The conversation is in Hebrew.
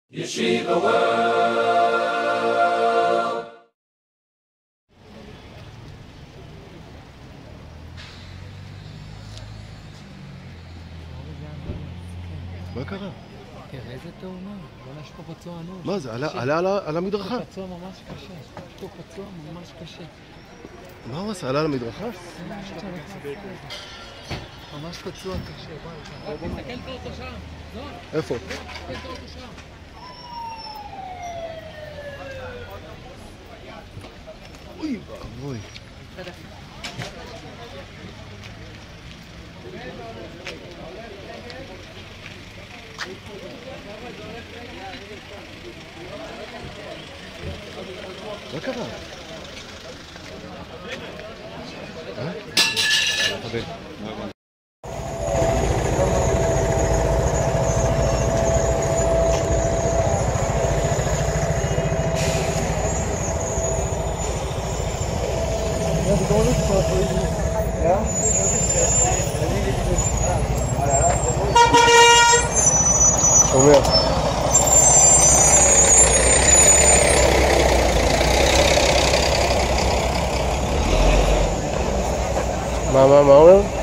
Yeshiva World. מה קרה? תראה איזה תאונה, בוא'נה יש פה פצוע אנוש. מה זה? עלה על המדרכה? יש פה פצוע ממש קשה, יש פה פצוע ממש קשה. מה הוא עשה? עלה על המדרכה? ממש פצוע קשה. תסתכל את האוטו שם. איפה? תסתכל את האוטו שם. אוי ואבוי. מה קרה? שומע. מה אומר?